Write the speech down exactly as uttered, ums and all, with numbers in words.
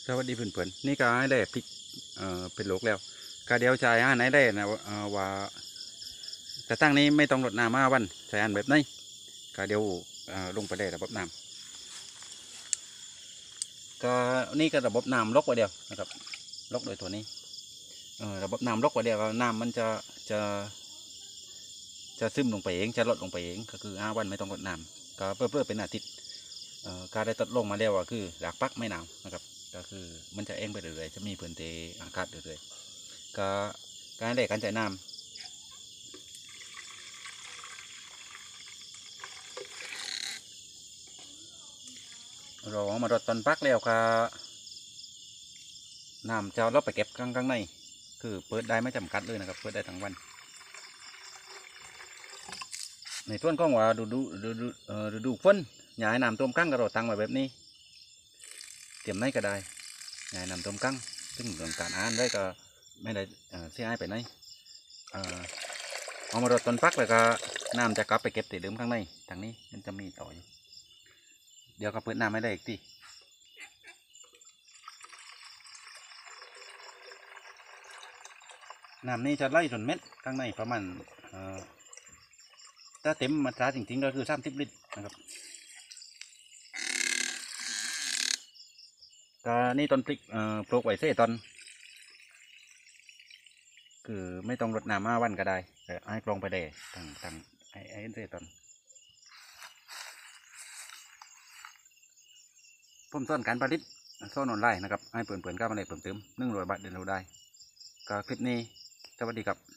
สวัสดีเพื่อนๆนี่ก็ให้ได้พริกเอ่อเป็นโลกแล้วก็เดียวใจอ่านให้ได้นะเอ่อว่าแต่ตั้งนี้ไม่ต้องรดน้ำมาวันใช้อันแบบนี้ก็เดียวเอ่อลงไปได้ระบบน้ำก็นี่ก็ระบบน้ำลกไว้เดียวนะครับลกโดยตัวนี้เอ่อระบบน้ำลกไว้เดียวน้ำมันจะจะจะซึมลงไปเองจะลดลงไปเองก็คือห้าวันไม่ต้องรดน้ำก็เพื่อเพื่อเป็นอาทิตย์เอ่อการได้ตัดลงมาแล้วก็คือหลักปักไม่หนาวนะครับก็คือมันจะเองไปเรื่อยๆจะมีพื้นที่อากาศเรื่อยๆก็การได้การจ่ายน้ำเราเอามารดตอนปักแล้วก็น้ำจะเราไปเก็บข้างข้างในคือเปิดได้ไม่จำกัดเลยนะครับเปิดได้ทั้งวันในส่วนของว่าดูดูดูดูเอ่อดูดูฝนอย่าให้น้ำท่วมกั้งก็เราตั้งไว้แบบนี้เตรียมในก็ได้อย่าให้น้ำท่วมกั้งซึ่งเรื่องการอ่านได้ก็ไม่ได้เอ่อเสียหายไปไหนเอ่อเอามารดต้นฟักแล้วก็น้ำจะกลับไปเก็บติดเดิมข้างในทางนี้มันจะมีต่ออยู่เดี๋ยวก็เปิดน้ำไม่ได้อีกทีน้ำนี้จะไล่จนเม็ดข้างในประมาณเอ่อถ้าเต็มมาตราจริงๆก็คือสามสิบลิตรนะครับก็นี่ต้นพริกเอ่อปลูกไว้เส้ตอนคือไม่ต้องรดน้ำมาวันก็ได้แต่ให้กรองไปได้ตั้งตั้งไอ้ไอ้เส้ตอนผมสอนการผลิตสอนออนไลน์นะครับให้เปิดเปิดก้าวมาเลยเปิดเติมหนึ่งร้อยบาทเดือนเราได้ก็คลิปนี้สวัสดีครับ